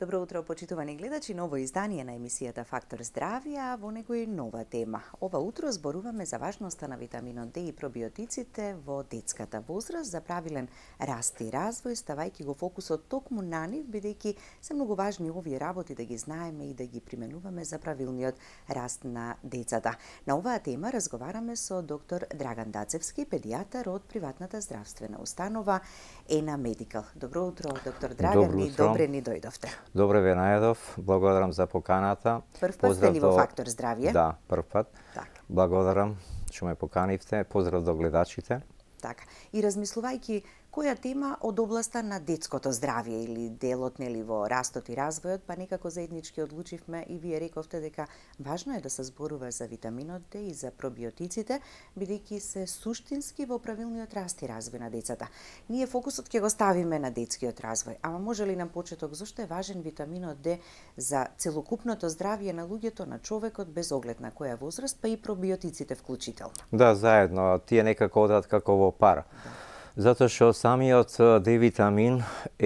Добро утро, почитувани гледачи, ново издание на емисијата Фактор здравје, а во некој нова тема. Ова утро зборуваме за важноста на витаминот Д и пробиотиците во детската возраст за правилен раст и развој, ставајќи го фокусот токму на нив, бидејќи се многу важни овие работи да ги знаеме и да ги применуваме за правилниот раст на децата. На оваа тема разговараме со доктор Драган Дацевски, педијатар од приватната здравствена установа Ена Медикал. Добро утро, доктор Драган, и добре ни дојдовте. Добре ве најдов, благодарам за поканата. Прв пат сте ли во Фактор здравје? Да, прв пат. Така. Благодарам што ме поканивте. Поздрав до гледачите. Така. И размислувајќи која тема од областа на детското здравје или делот нели во растот и развојот, па некако заеднички одлучивме и вие рековте дека важно е да се зборува за витаминот Д и за пробиотиците, бидејќи се суштински во правилниот раст и развој на децата. Ние фокусот ќе го ставиме на детскиот развој, ама може ли на почеток зошто е важен витаминот Д за целокупното здравје на луѓето, на човекот, без оглед на која возраст, па и пробиотиците вклучително? Да, заедно, тие некако одат како во пара. Затоа што самиот Д-витамин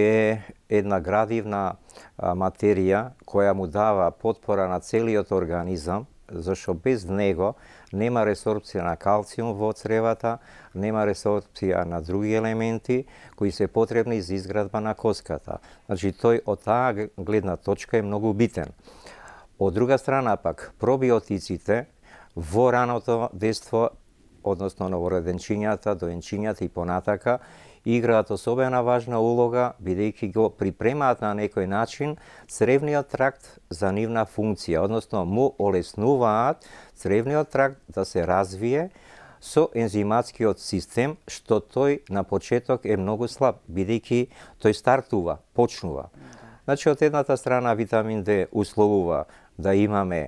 е една градивна материја која му дава потпора на целиот организам, зашто без него нема ресорбција на калциум во цревата, нема ресорбција на други елементи кои се потребни за изградба на коската. Значи, тој од таа гледна точка е многу битен. Од друга страна пак, пробиотиците во раното детство, односно новороденчињата, доенчињата и понатака, играат особена важна улога, бидејќи го припремаат на некој начин цревниот тракт за нивна функција, односно му олеснуваат цревниот тракт да се развие со ензиматскиот систем, што тој на почеток е многу слаб, бидејќи тој стартува, почнува. Значи, од едната страна витамин Д условува да имаме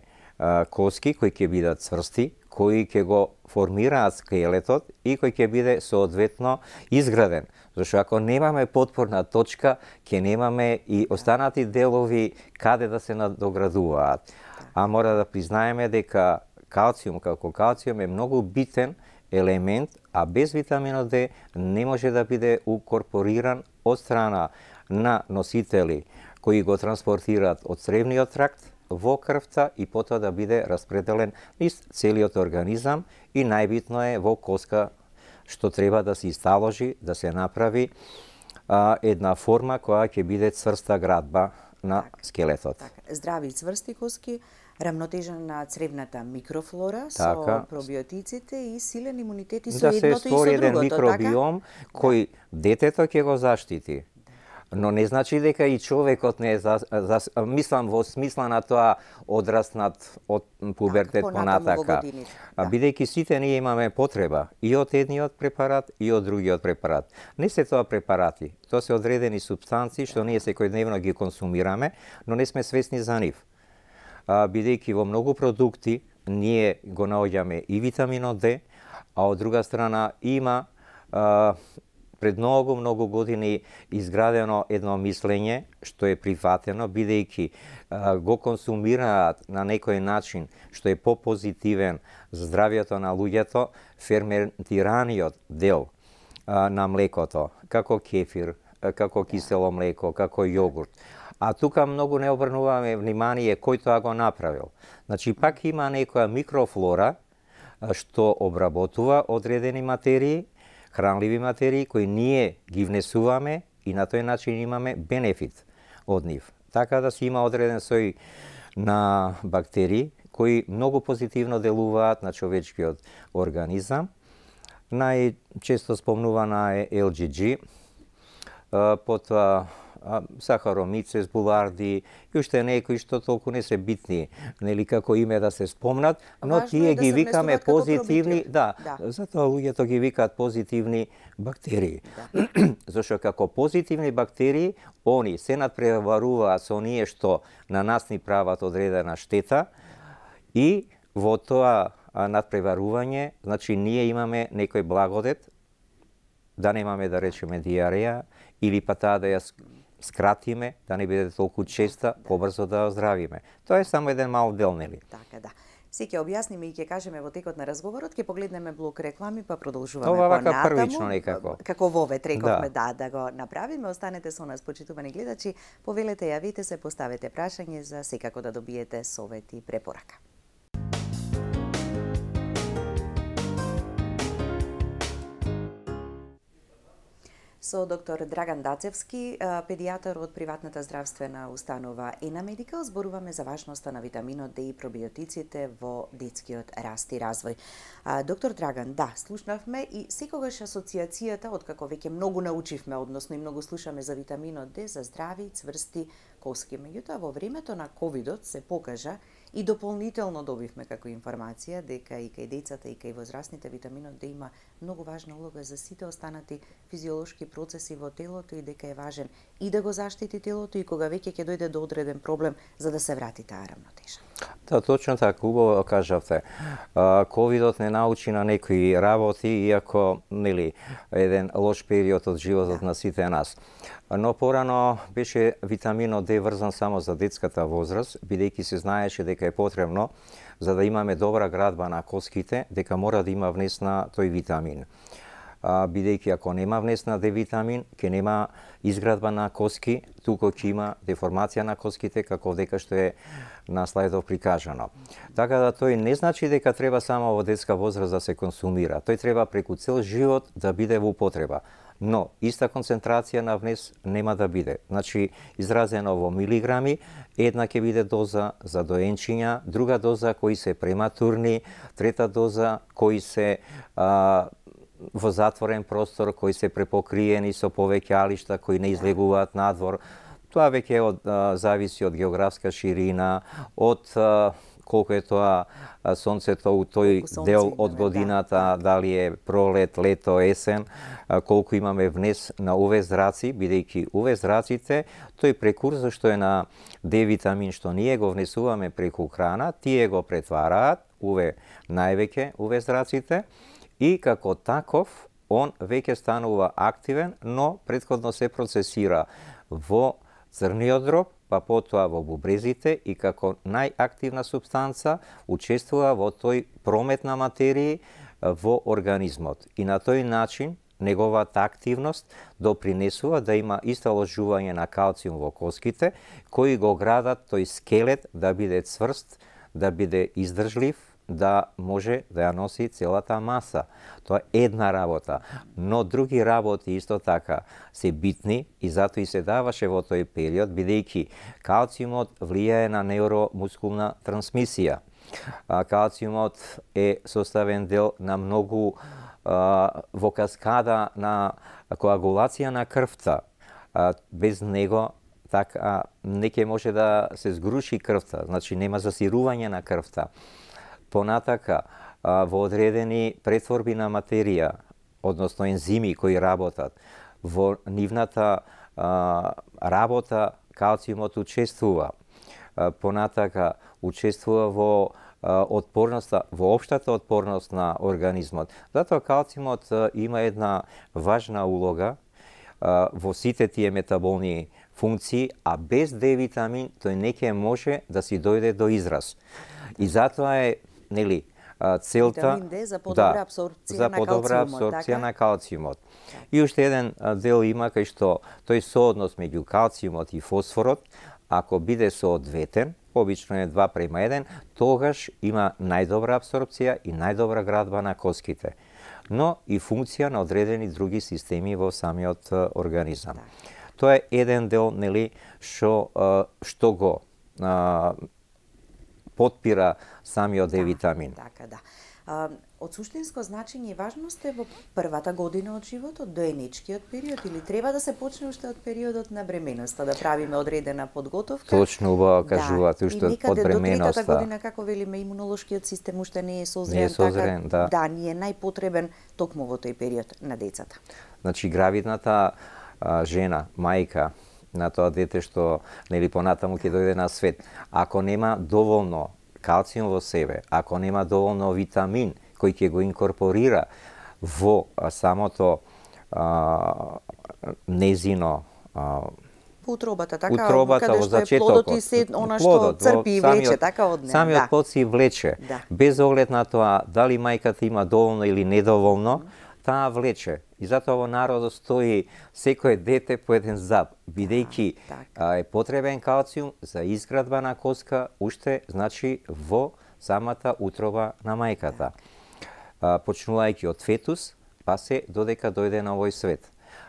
коски кои ќе бидат цврсти, кои ќе го формираат скелетот и кој ќе биде соодветно изграден. Зашто ако немаме потпорна точка, ќе немаме и останати делови каде да се надоградуваат. А мора да признаеме дека калциум како калциум е многу битен елемент, а без витаминот Д не може да биде укорпориран од страна на носители кои го транспортираат од цревниот тракт во крвта и потоа да биде распределен низ целиот организам и најбитно е во коска што треба да се исталожи, да се направи една форма која ќе биде цврста градба на скелетот. Така. Здрави цврсти коски, рамнотежа на цревната микрофлора со пробиотиците и силен имунитет и со едното и со другото. Да се створи еден микробиом кој детето ќе го заштити. Но не значи дека и човекот не е мислам во смисла на тоа одраснат од пубертет понатака. Бидејќи сите ние имаме потреба и од едниот препарат и од другиот препарат. Не се тоа препарати, тоа се одредени супстанции што ние секојдневно ги консумираме, но не сме свесни за нив. Бидејќи во многу продукти ние го наоѓаме и витаминот Д, а од друга страна има пред многу години изградено едно мислење што е прифатено, бидејќи го консумираат на некој начин што е попозитивен за здравјето на луѓето, ферментираниот дел на млекото, како кефир, како кисело млеко, како јогурт. А тука многу не обрнуваме внимание кој тоа го направил. Значи, пак има некоја микрофлора што обработува одредени материи, хранливи материи кои ние ги внесуваме и на тој начин имаме бенефит од нив. Така да се има одреден сој на бактерии кои многу позитивно делуваат на човечкиот организам. Најчесто спомнувана е LGG, потоа сахаромицес, буларди и уште некои што толку не се битни, нели како име да се спомнат, но тие ги викаме позитивни, затоа луѓето ги викаат позитивни бактерии. Зашто како позитивни бактерии, они се надпреваруваат со оние што на нас ни прават одредена штета и во тоа надпреварување, значи ние имаме некој благодет, да немаме да речеме диареја или па таа да ја скратиме, да не биде толку честа, побрзо да оздравиме. Тоа е само еден мал дел, нели? Така, да. Се ќе објасниме и ќе кажеме во текот на разговорот, ќе погледнеме блок реклами, па продолжуваме Ова вака понатаму. првично некако. Како вовет рековме да го направиме. Останете со нас, почитувани гледачи. Повелете, јавите се, поставете прашање за секако да добиете совет и препорака. Со доктор Драган Дацевски, педијатар од приватната здравствена установа Ена Медикал, зборуваме за важноста на витаминот Д и пробиотиците во детскиот раст и развој. Доктор Драган, да, слушнавме и секогаш асоциацијата, откако веќе многу научивме, односно и многу слушаме за витаминот Д, за здрави, цврсти коски. Меѓутоа, во времето на ковидот се покажа и дополнително добивме како информација дека и кај децата и кај возрастните витаминот Д има многу важна улога за сите останати физиолошки процеси во телото и дека е важен и да го заштити телото и кога веќе ќе дојде до одреден проблем за да се врати таа рамнотежа. Да, точно така, убаво кажавте. Ковидот не научи на некои работи, иако нели еден лош период од животот на сите нас. Но порано беше витаминот Д врзан само за детската возраст, бидејќи се знаеше дека е потребно за да имаме добра градба на коските, дека мора да има внесна тој витамин. Бидејќи ако нема внесна Д витамин, ќе нема изградба на коски, туку ќе има деформација на коските, како дека што е на слайдов прикажано. Така да тој не значи дека треба само во детска возраст да се консумира. Тој треба преку цел живот да биде во употреба. Но иста концентрација на внес нема да биде. Значи, изразено во милиграми, една ќе биде доза за доенчиња, друга доза кои се прематурни, трета доза кои се во затворен простор, кои се препокриени со повеќе алишта, кои не излегуваат надвор. Тоа веќе зависи од географска ширина, од колку е тоа сонцето у тој дел од годината, дали е пролет, лето, есен, колку имаме внес на УВ зраци, бидејќи УВ зраците, тој прекурзор што е на Д витамин што ние го внесуваме преку храна, тие го претвараат, УВ највеќе УВ зраците, и како таков он веќе станува активен, но претходно се процесира во црниот дроб, па потоа во бубрезите и како најактивна супстанца учествува во тој промет на материи во организмот. И на тој начин неговата активност допринесува да има исталожување на калциум во коските, кои го градат тој скелет да биде цврст, да биде издржлив, да може да ја носи целата маса. Тоа е една работа, но други работи исто така се битни и затоа и се даваше во тој период, бидејќи калциумот влијае на неуромускулна трансмисија. Калциумот е составен дел на многу во каскада на коагулација на крвта. Без него така не ќе може да се згруши крвта, значи нема засирување на крвта. Понатака, во одредени претворби на материја, односно ензими кои работат, во нивната работа калциумот учествува. Понатака, учествува во отпорноста, во општата отпорност на организмот. Затоа калциумот има една важна улога во сите тие метаболни функции, а без Д витамин тој не ќе може да си дојде до израз. И затоа е нели целта за подобра абсорбција на калциумот. И уште еден дел има кај што тој сооднос меѓу калциумот и фосфорот, ако биде соодветен, обично е 2:1, тогаш има најдобра абсорбција и најдобра градба на коските, но и функција на одредени други системи во самиот организам. Тоа е еден дел нели што го потпира самиот Д витамин. Така, да. Од суштинско значење и важност е во првата година од животот, доенечкиот период, или треба да се почне уште од периодот на бременоста, да правиме одредена подготовка? Точно, убаво кажувате, уште од бременоста. И некаде до третата година, како велиме, имунолошкиот систем уште не е созрен. Не е созрен, така, да, ни е најпотребен токму во тој период на децата. Значи, гравидната жена, мајка на тоа дете што нели понатаму ќе дојде на свет, ако нема доволно калциум во себе, ако нема доволно витамин кој ќе го инкорпорира во самото незино По утробата, така, утробата, каде во што е плодот и зачетокот. се она што Плодот, црпи и влече, самиот- така од неа. Самиот плод си влече, Да. без оглед на тоа дали мајката има доволно или недоволно, таа влече. И затоа во народот стои секое дете по еден заб, бидејќи е потребен калциум за изградба на коска, уште значи во самата утроба на мајката. Почнувајќи од фетус, па се додека дојде на овој свет.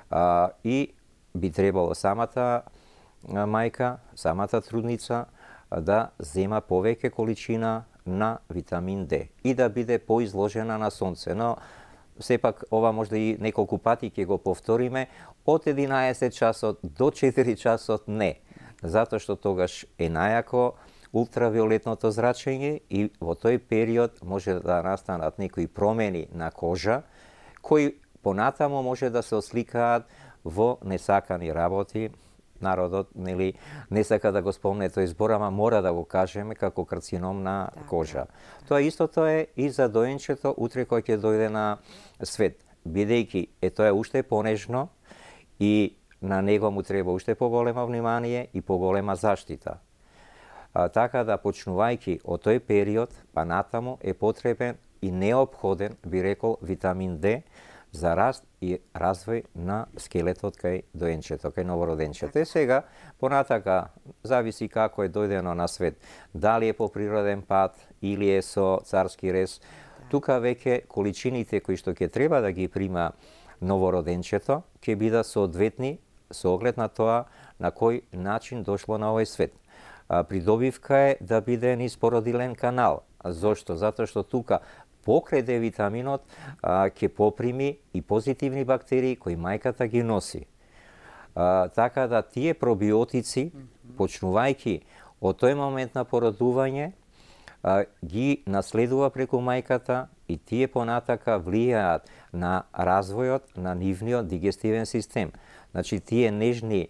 И би требало самата мајка, самата трудница да зема повеќе количина на витамин Д и да биде поизложена на сонце. Но сепак ова може и неколку пати ќе го повториме, од 11 часот до 4 часот не, затоа што тогаш е најако ултравиолетното зрачење и во тој период може да настанат некои промени на кожа, кои понатамо може да се осликаат во несакани работи. Народот не сака да го спомне тој збор, ама мора да го кажеме како карцином на кожа. Тоа истото е и за доенчето утре кој ќе дојде на свет, бидејќи тоа е уште понежно и на него му треба уште поголема внимание и поголема заштита. Така да почнувајќи од тој период, па натаму е потребен и неопходен, би рекол, витамин Д за раст и развој на скелетот кај доенчето, кај новороденчето. И сега, понатака, зависи како е дојдено на свет. Дали е по природен пат или е со царски рез. Тука веќе количините кои што ќе треба да ги прима новороденчето, ќе бидат соодветни со оглед на тоа на кој начин дошло на овој свет. Придобивка е да биде низ породилен канал. Зошто? Затоа што тука покрај Д-витаминот ќе поприми и позитивни бактерии кои мајката ги носи. Така да тие пробиотици, почнувајќи од тој момент на породување, ги наследува преку мајката и тие понатака влијаат на развојот на нивниот дигестивен систем. Значи тие нежни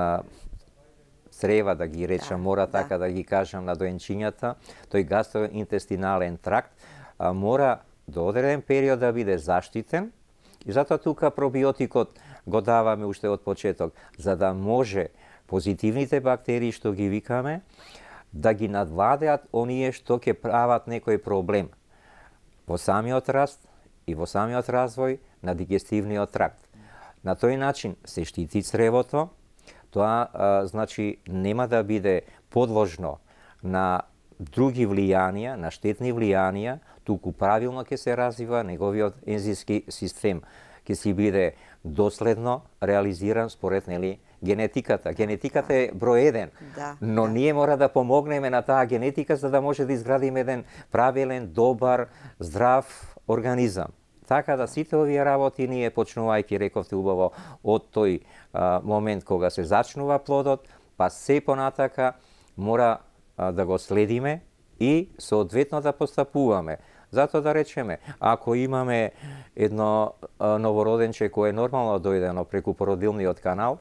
црева, да ги речам, мора така да ги кажам на доенчињата, тој гастроинтестинален тракт мора до одреден период да биде заштитен и затоа тука пробиотикот го даваме уште од почеток, за да може позитивните бактерии што ги викаме да ги надвладеат оние што ќе прават некој проблем во самиот раст и во самиот развој на дигестивниот тракт. На тој начин се штити цревото, тоа значи нема да биде подложно на други влијанија, на штетни влијанија, туку правилно ќе се развива неговиот ензимски систем, ќе си биде доследно реализиран според генетиката. Генетиката е број 1, но ние мора да помогнеме на таа генетика за да може да изградиме еден правилен, добар, здрав организам. Така да сите овие работи ние почнувајќи, рековте убаво, од тој момент кога се зачнува плодот, па се понатака мора да го следиме и соодветно да постапуваме. Затоа да речеме, ако имаме едно новороденче кое е нормално дојдено преку породилниот канал,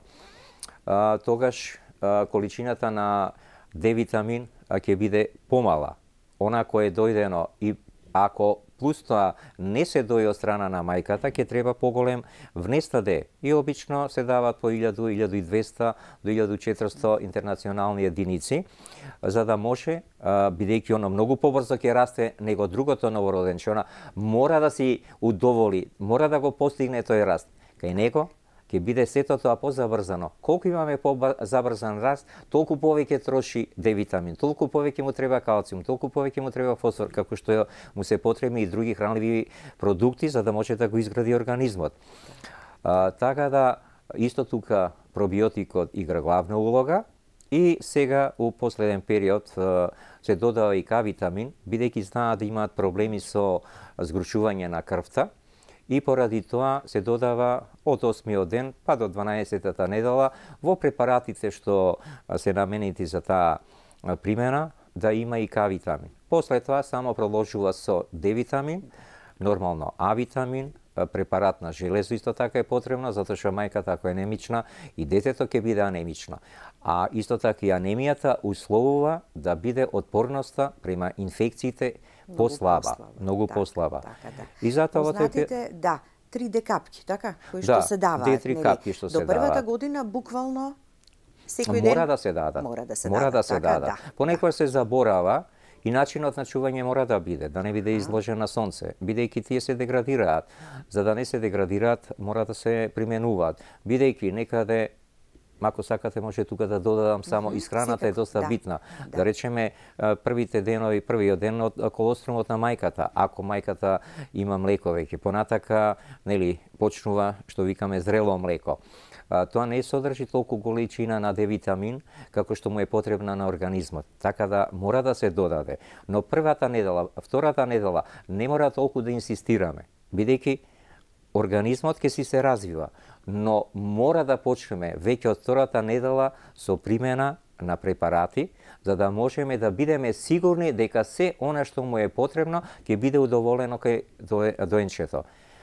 тогаш количината на Д-витамин ќе биде помала. Она кое е дојдено и ако плюс тоа не се дои од страна на мајката, ќе треба поголем внес на Д. И обично се дават по 1000, 1200 до 1400 интернационални единици, за да може, бидејќи оно многу побрзо ќе расте него другото новороденче, она мора да си удоволи, мора да го постигне тој раст. Кај него ќе биде сето тоа позабрзано. Колку имаме позабрзан раст, толку повеќе троши Д-витамин, толку повеќе му треба калциум, толку повеќе му треба фосфор, како што му се потребни и други хранливи продукти за да може да го изгради организмот. Така да исто тука пробиотикот игра главна улога и сега у последен период се додава и К-витамин, бидејќи знаат да имаат проблеми со згрушување на крвта. И поради тоа се додава од 8-миот ден па до 12-тата недела во препаратите што се наменети за таа примена да има и К-витамин. После тоа само продолжува со Д-витамин, нормално А-витамин, препарат на железо исто така е потребно, затоа што мајката ако е немична и детето ќе биде анемично. А исто така и анемијата условува да биде отпорноста према инфекциите послаба, многу послаба. И затоа познатите, 3 декапки, така, кои што се даваат. До првата година буквално Секој ден? Мора да се дадат. Мора да се дадат, така, Понекогаш се заборава и начинот на чување мора да биде, да не биде изложен на сонце, бидејќи тие се деградираат. За да не се деградираат, мора да се применуваат. Бидејќи некаде, ако сакате, може тука да додадам само исхраната е доста битна. Да речеме, првите денови, првиот ден од колостромот на мајката, ако мајката има млеко веќе, понатака, нели, почнува што викаме зрело млеко. Тоа не содржи толку количина на D-витамин како што му е потребна на организмот. Така да мора да се додаде. Но првата недела, втората недела не мора толку да инсистираме, бидејќи организмот ќе си се развива, но мора да почнеме веќе од втората недела со примена на препарати, за да можеме да бидеме сигурни дека се она што му е потребно ќе биде удоволено кај доенчето.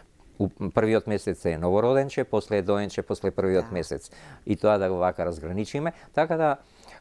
Првиот месец е новороденче, после доенче, после првиот месец. И тоа да го вака разграничиме. Така да,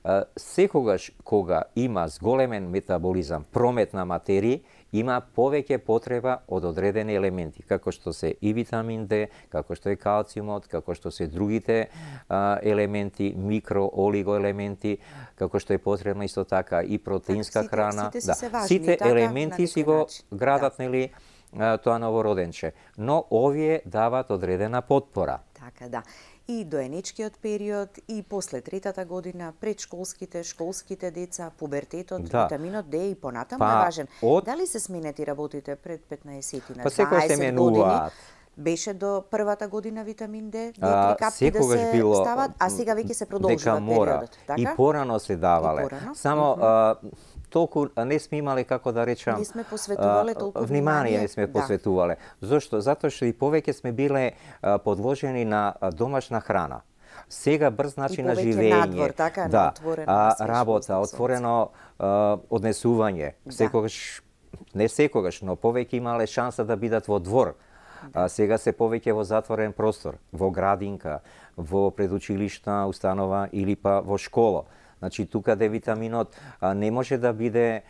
секогаш кога има зголемен метаболизам, промет на материи, има повеќе потреба од одредени елементи, како што се и витамин D, како што е калциумот, како што се другите елементи, микроолигоелементи, како што е потребна исто така и протеинска храна. Сите елементи си го градат, нели, тоа новороденче, но овие дават одредена потпора. Така, да. И доенечкиот период, и после третата година, предшколските, школските деца, пубертетот, витаминот D и понатаму е важен. Дали се сменети работите пред 15 на 20 години? Беше до првата година витамин D, 2-3 капки да се стават, а сега веќе се продолжува периодот, така? И порано се давале. Само толку не сме имале, како да речам, не сме посветувале толку внимание не сме посветувале. Зошто? Затоа што и повеќе сме биле подложени на домашна храна. Сега брз начин на живење, надвор, така, на работа, отворено однесување. Секогаш, не секогаш, но повеќе имале шанса да бидат во двор. Сега се повеќе во затворен простор, во градинка, во предучилишна установа или па во школа. Значи, тука D-витаминот не може да биде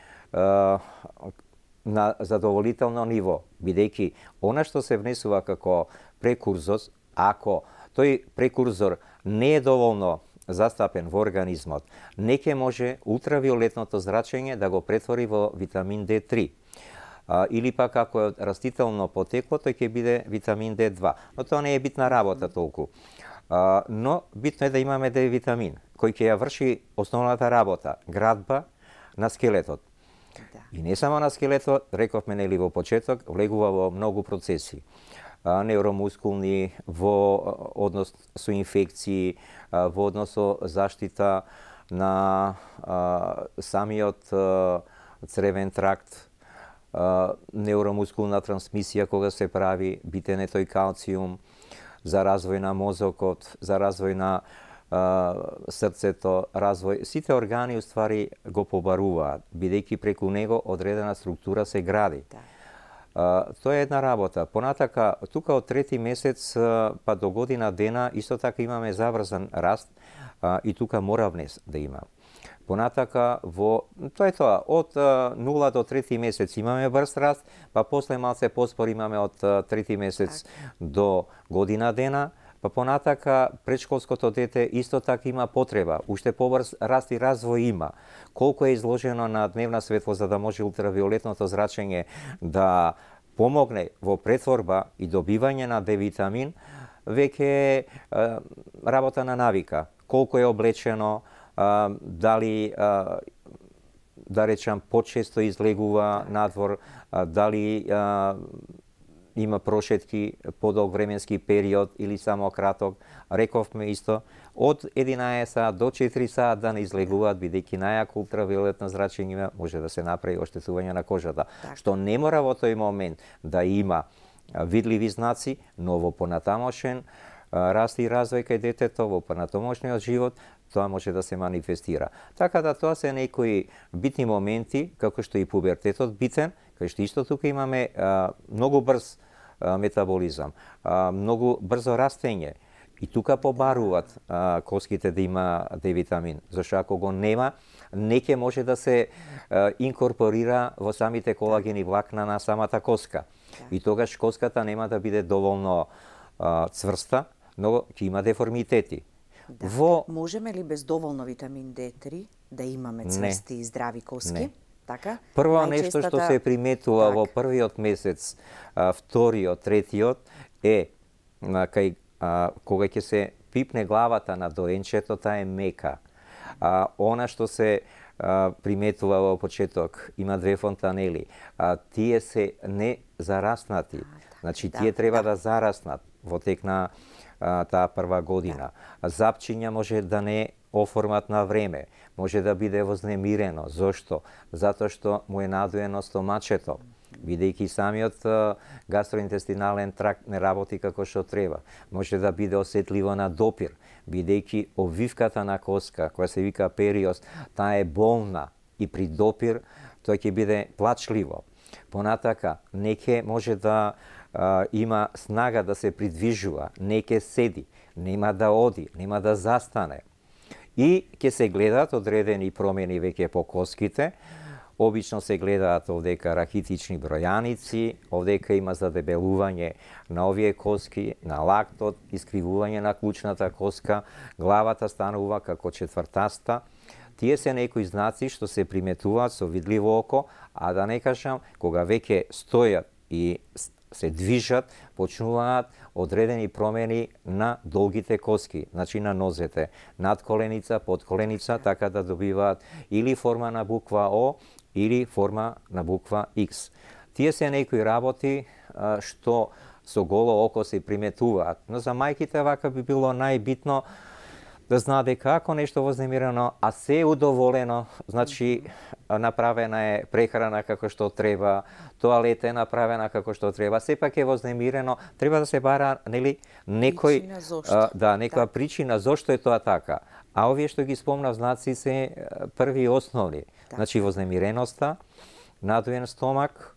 на задоволително ниво, бидејќи она што се внесува како прекурзор, ако тој прекурзор не е доволно застапен во организмот, не ќе може ултравиолетното зрачење да го претвори во витамин D3. Или пак ако е растително потекло, тој ќе биде витамин D2. Но тоа не е битна работа толку. Но битно е да имаме D-витамин, кој ќе ја врши основната работа, градба на скелетот. И не само на скелетот, рековме нели во почеток, влегува во многу процеси. Невромускулни, во однос со инфекции, во однос со заштита на самиот цревен тракт, невромускулна трансмисија кога се прави, битен е тој калциум, за развој на мозокот, за развој на срцето, развој. Сите органи уствари го побаруваат, бидејќи преку него одредена структура се гради. Тоа е една работа. Понатака, тука од трети месец па до година дена, исто така имаме заврзан раст и тука мора внес да има. Понатака, тоа е тоа, од 0 до трети месец имаме брз раст, па после малце поспор имаме од трети месец до година дена, па понатака предшколското дете исто така има потреба, уште побрз раст и развој има. Колку е изложено на дневна светло за да може ултравиолетното зрачење да помогне во претворба и добивање на D-витамин, веќе работа на навика. Колку е облечено, дали да речам почесто излегува надвор, дали има прошетки подолг временски период или само краток. Рековме исто од 11 сат до 4 сат да не излегуваат, бидејќи најако ултравиолетно зрачење може да се направи оштетување на кожата, што не мора во тој момент да има видливи знаци, но во понатамошен раст и развој кај детето, во понатамошниот живот, тоа може да се манифестира. Така да тоа се некои битни моменти, како што и пубертетот битен, кај што исто тука имаме многу брз метаболизам, многу брзо растење. И тука побаруваат коските да има D-витамин, зашто ако го нема, не ќе може да се инкорпорира во самите колагени влакна на самата коска. И тогаш коската нема да биде доволно цврста, но ќе има деформитети. Да. Во... Можеме ли без доволно витамин D3 да имаме цврсти и здрави коски? Не. Така? Прво нешто што се приметува во првиот месец, вториот, третиот е кај кога ќе се пипне главата на доенчето, таа е мека. Она што се приметува во почеток, има две фонтанели. Тие се не зараснати. Значи, тие треба да зараснат во тек на таа прва година. Запчиња може да не оформат на време, може да биде вознемирено. Зошто? Затоа што му е надуено стомачето. Бидејќи самиот гастроинтестинален тракт не работи како што треба. Може да биде осетливо на допир, бидејќи обвивката на коска, која се вика периос, таа е болна и при допир тоа ќе биде плачливо. Понатака, не ќе може да има снага да се придвижува, не ќе седи, нема да оди, нема да застане. И ќе се гледаат одредени промени веќе по коските. Обично се гледаат овдека рахитични бројаници, овдека има задебелување на овие коски, на лактот, искривување на клучната коска, главата станува како четвртаста. Тие се некои знаци што се приметуваат со видливо око, а да не кажам, кога веќе стојат и се движат, почнуваат одредени промени на долгите коски, значи на нозете, над коленица, под коленица, така да добиваат или форма на буква О, или форма на буква X. Тие се некои работи што со голо око се приметуваат, но за мајките вака би било најбитно да знаат дека ако нешто вознемирено, а се е удоволено, значи направена е прехрана како што треба, тоалет е направена како што треба, сепак е вознемирено, треба да се бара, нели, некој некоја причина зошто е тоа така. А овие што ги спомнав знаци се први и основни. Значи вознемиреноста, надуен стомак,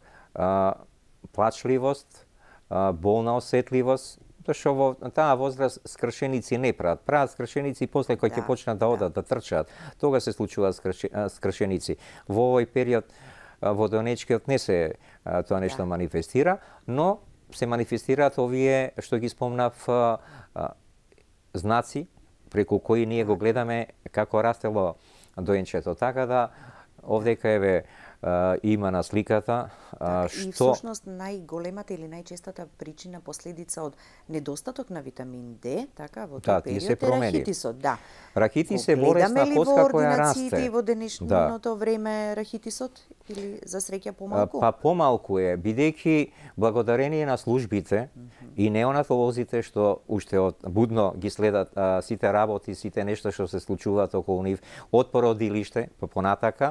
плачливост, болна осетливост, тоа што во таа возраст скршеници не прават. Прават скршеници после кои ќе почнат да одат, да трчаат. Тога се случуваат скршеници. Во овој период во доенечкиот не се тоа нешто манифестира, но се манифестираат овие што ги спомнав знаци преку кои ние го гледаме како растело доенчето. Така да овдека еве има на сликата што... И всушност најголемата или најчестата причина последица од недостаток на витамин D, така, во тој период е рахитисот, Рахитис е болесна коска која расте. Во денешното време рахитисот или за среќа помалку? Па помалку е, бидејќи благодарение на службите и неонатолозите што уште од будно ги следат сите работи, сите нешта што се случуваат околу нив, од породилиште понатака,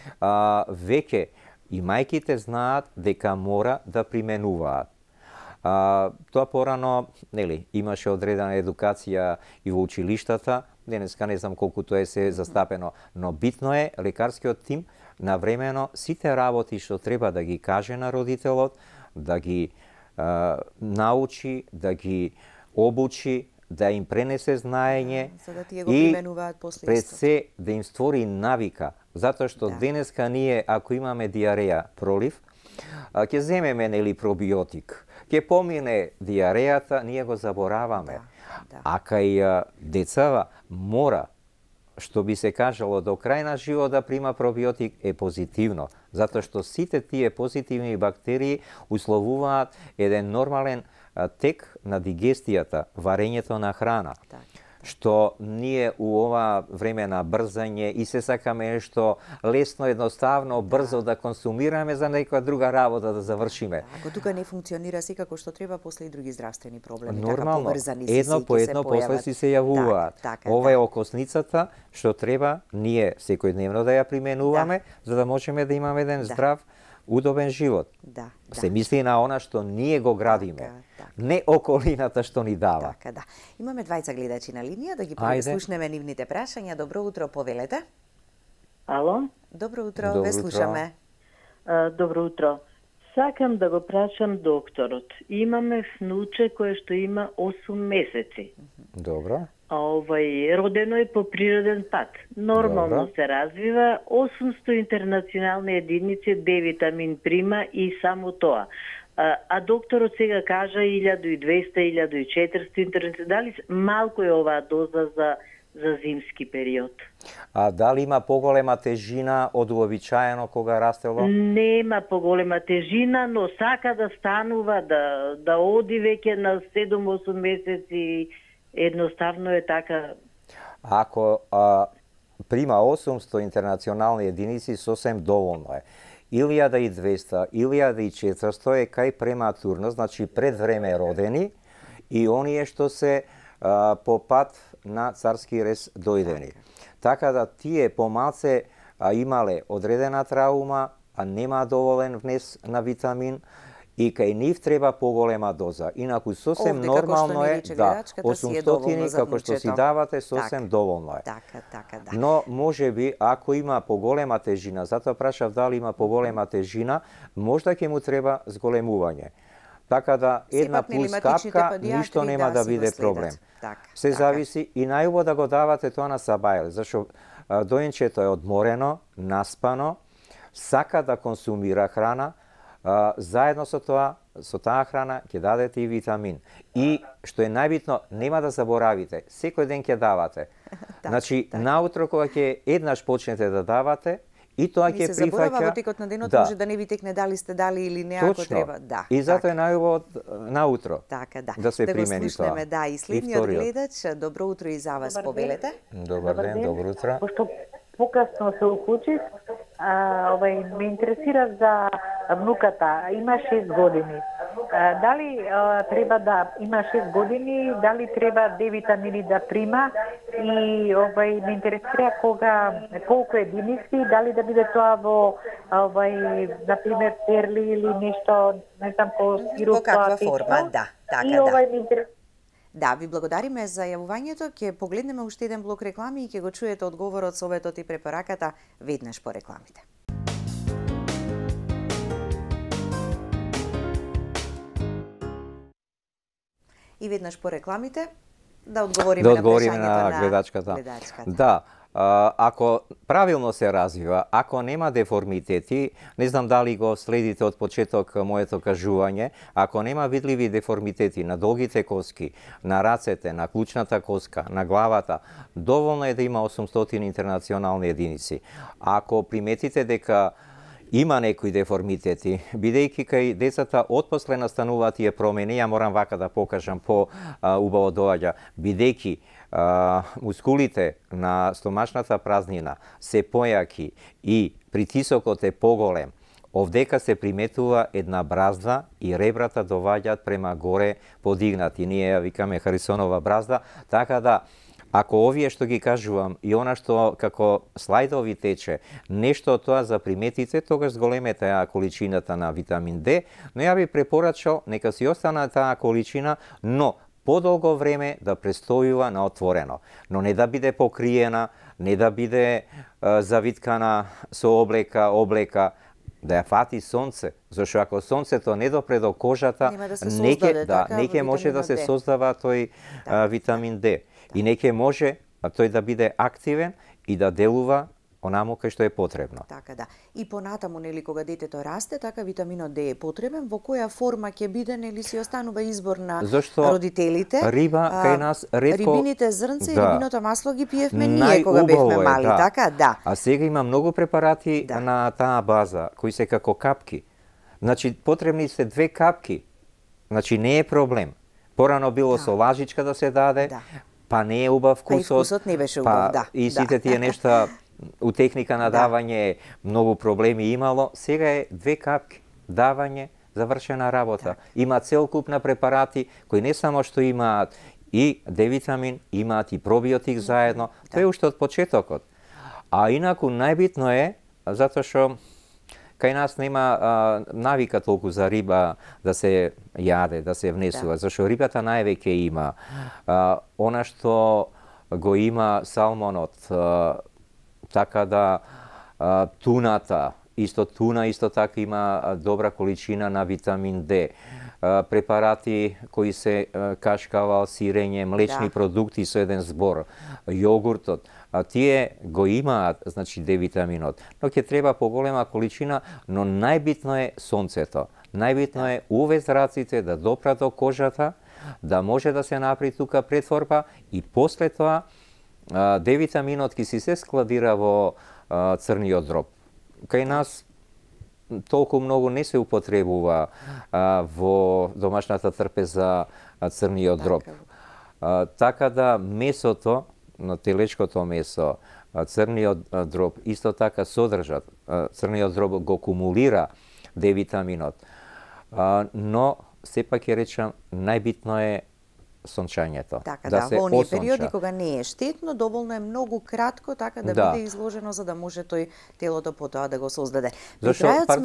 веќе и мајките знаат дека мора да применуваат. Тоа порано, нели, имаше одредена едукација и во училиштата, денеска не знам колку тоа е се застапено, но битно е лекарскиот тим навремено сите работи што треба да ги каже на родителот, да ги научи, да ги обучи, да им пренесе знаење и пред се да им створи навика. Затоа што денеска ние, ако имаме диареја, пролив, ќе земеме нели пробиотик, ќе помине диарејата, ние го забораваме. А кај децава мора, што би се кажало, до крај на живот да прима пробиотик е позитивно, затоа што сите тие позитивни бактерии условуваат еден нормален тек на дигестијата, варењето на храна. Што ние у ова време на брзање и се сакаме нешто лесно, едноставно, брзо да консумираме за некоја друга работа да завршиме. Ако тука не функционира секако што треба, после и други здравствени проблеми, нормално, така поврзани едно по едно после си се јавуваат. Ова е окосницата што треба ние секојдневно да ја применуваме, за да можеме да имаме еден здрав, удобен живот. Се мисли на она што ние го градиме, не околината што ни дава. Така, Имаме двајца гледачи на линија, да ги слушнеме нивните прашања. Добро утро, повелете. Ало? Добро утро, ве слушаме. Добро утро. Сакам да го прашам докторот. Имаме внуче кое што има 8 месеци. Добро. Родено е по природен пат. Нормално се развива, 800 интернационални единици Д витамин прима и само тоа. А докторот сега кажа 1200, 1400 интернационални. Дали малку е оваа доза за за зимски период. А дали има поголема тежина од уобичаено кога растело? Нема поголема тежина, но сака да станува, да оди веќе на 7-8 месеци, едноставно е така. Ако прима 800 интернационални единици, сосем доволно е. 1200, 1400 е кај прематурно, значи пред време родени, и оние што се по пат на царски рез дојдени. Така да тие помалце имале одредена траума, а нема доволен внес на витамин, и кај нив треба поголема доза. Инаку сосем Овде, нормално е, да, 800 како што си давате, сосем доволно е. Така, да. Но може би ако има поголема тежина, затоа прашав дали има поголема тежина, можда ќе му треба зголемување. Така да една плюс капка ништо нема да биде проблем. Се зависи и најубаво да го давате тоа на сабајле, зашто дојнчето е одморено, наспано, сака да консумира храна, заедно со таа храна ќе дадете и витамин. И што е најбитно, нема да заборавите, секој ден ќе давате. Значи, наутро кога ќе еднаш почнете да давате, и тоа ќе прифаќа... Не се заборава во текот на денот, може да не ви текне дали сте дали или не, ако треба. Да, и затоа е најубаво наутро да се примени тоа. Да го слушнеме, и следниот гледач. Добро утро и за вас, повелете. Добар ден, добро утро. Пошто покасно се уклучив, ме интересира за внуката, има 6 години. Дали треба да има 6 години, дали треба D витамини да прима и ме интересира колку единици, дали да биде тоа во например перли или нешто, не знам, по сируп. Во каква форма, да, така и да. ме интересира. Да, ви благодариме за јавувањето. Ќе погледнеме уште еден блок реклами и ќе го чуете одговорот, советот и препораката веднаш по рекламите. И веднаш по рекламите да одговориме на прашањето на гледачката. Да, ако правилно се развива, ако нема деформитети, не знам дали го следите од почеток моето кажување, ако нема видливи деформитети на долгите коски, на рацете, на клучната коска, на главата, доволно е да има 800 интернационални единици. Ако приметите дека има некои деформитети, бидејќи кај децата отпосле настануваат тие промени, ја морам вака да покажам убаво доаѓа, бидејќи мускулите на стомашната празнина се појаки и притисокот е поголем, овдека се приметува една бразда и ребрата доваѓаат према горе подигнати. Ние ја викаме Харисонова бразда, така да ако овие што ги кажувам и она што како слайдови тече, нешто од тоа заприметите, тогаш зголемете количината на витамин Д, но ја би препорачал нека си остана таа количина, но подолго време да престојува на отворено, но не да биде покриена, не да биде завиткана со облека, да ја фати сонце, зашто ако сонцето не допре до кожата, неќе може да се создава тој витамин Д. И неќе може тој да биде активен и да делува онаму кај што е потребно. Така да. И понатаму, нели, кога детето расте, така витаминот Д е потребен, во која форма ќе биде, нели, си останува избор на родителите. Риба кај нас ретко... Рибините зрнце и рибиното масло ги пиевме ние кога бевме мали, така? Да. А сега има многу препарати на таа база, кои се како капки. Значи, потребни се 2 капки. Значи, не е проблем. Порано било со лажичка да се даде, па не е убав вкусот. Па и вкусот не беше убав, И сите тие нешта у техника на давање многу проблеми имало. Сега е 2 капки давање, завршена работа. Има целокупна препарати кои не само што имаат и Д витамин, имаат и пробиотик заедно. Тоа е уште од почетокот. А инаку најбитно е, затоа што кај нас нема навика толку за риба да се јаде, да се внесува, зашто рибата највеќе има. Она што го има салмонот, така да туната, туна исто така има добра количина на витамин Д. Препарати кои се кашкавал, сирење, млечни продукти со еден збор, јогуртот, тие го имаат, значи, Д витаминот, но ќе треба поголема количина, но најбитно е сонцето. Најбитно е UV зраците да допрат до кожата, да може да се направи тука претворба и после тоа D-витаминот ќе си се складира во црниот дроб. Кај нас толку многу не се употребува во домашната трпеза црниот дроб. Така да месото, на телешкото месо, црниот дроб исто така содржат. Црниот дроб го кумулира D-витаминот. Но сепак ќе речам, најбитно е сончањето. Така, да, во оние периоди кога не е штетно, доволно е многу кратко така да биде изложено за да може телото потоа да го создаде. Зашто,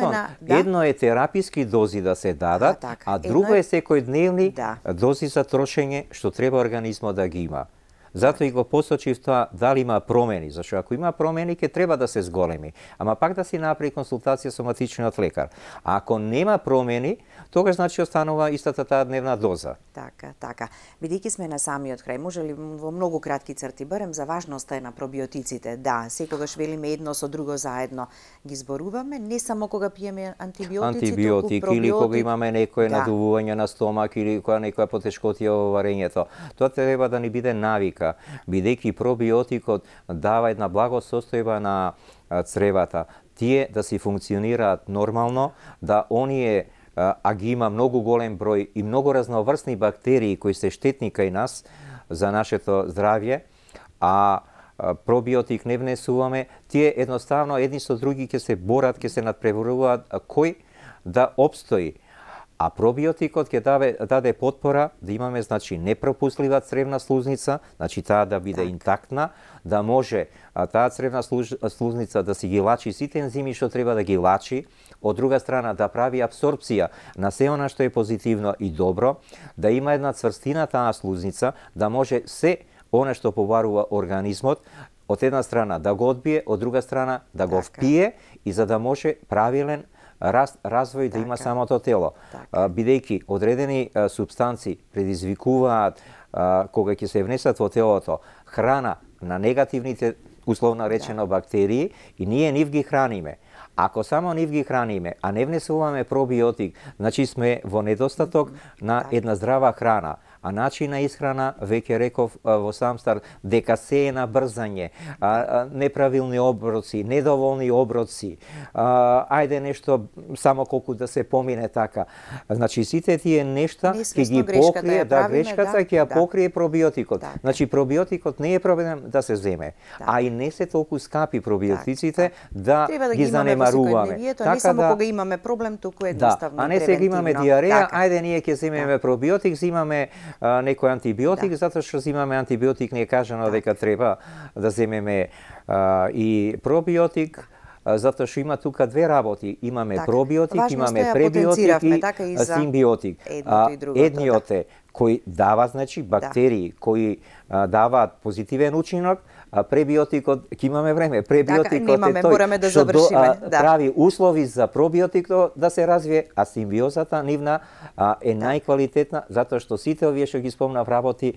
едно е тераписки дози да се дадат, а друго е секојдневни дози за трошење што треба организмот да ги има. Затоа и го посочив тоа дали има промени, зашто ако има промени ќе треба да се зголеми, ама пак да си направи консултација со матичниот лекар. А ако нема промени, тогаш значи останува истата таа дневна доза. Така. Бидејќи сме на самиот крај, може ли во многу кратки црти барем за важноста на пробиотиците? Да, секогаш велиме едно со друго заедно ги зборуваме, не само кога пиеме антибиотик или кога имаме некое надувување на стомак или кога некоја потешкотија во варењето. Тоа треба да ни биде навика, бидејќи пробиотикот дава една благосостојба на цревата. Тие да си функционираат нормално, да оние а ги има многу голем број и многу разноврсни бактерии кои се штетни кај нас за нашето здравје, а пробиотик не внесуваме, тие едноставно едни со други ќе се борат, ќе се надпреваруваат кој да обстои. А пробиотикот ќе даде потпора да имаме непропуслива цревна слузница, таа да биде интактна, да може таа цревна слузница да си ги лачи сите ензими што треба да ги лачи, од друга страна да прави апсорбција на се она што е позитивно и добро, да има една цврстина таа слузница, да може се она што побарува организмот, од една страна да го одбие, од друга страна да го впие и за да може правилен развој да има самото тело. Бидејќи одредени супстанци предизвикуваат кога ќе се внесат во телото храна на негативните условно речено бактерии и ние нив ги храниме. Ако само нив ги храниме, а не внесуваме пробиотик, значи сме во недостаток на една здрава храна. А начин на исхрана, веќе реков во сам старт, дека се е на брзање, неправилни оброци, недоволни оброци, ајде нешто само колку да се помине така. Значи сите тие нешта ќе ги покрие, грешката ќе ја покрие пробиотикот. Значи пробиотикот не е проблем да се земе, а и не се толку скапи пробиотиците да ги занемаруваме. Не само кога имаме проблем, туку едноставно а не сега имаме диареја, ајде ние ќе земеме пробиотик, земаме некој антибиотик, затоа што земаме антибиотик не е кажано дека треба да земеме и пробиотик, затоа што има тука две работи. Имаме пробиотик, имаме пребиотик и симбиотик. Едниот е кој дава бактерии кои даваат позитивен учинок, а пребиотикот ќе имаме време. Пребиотикот е тој што прави услови за пробиотикот да се развие, а симбиозата нивна е најквалитетна затоа што сите овие што ги спомнав работи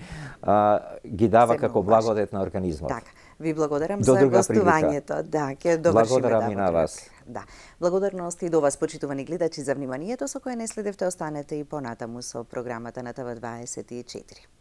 ги дава како благодет на организмот. Ви благодарам за гостувањето. Ќе довршиме. Благодарам и на вас. Благодарности и до вас, почитувани гледачи, за вниманието со кое не следевте. Останете и понатаму со програмата на ТВ24.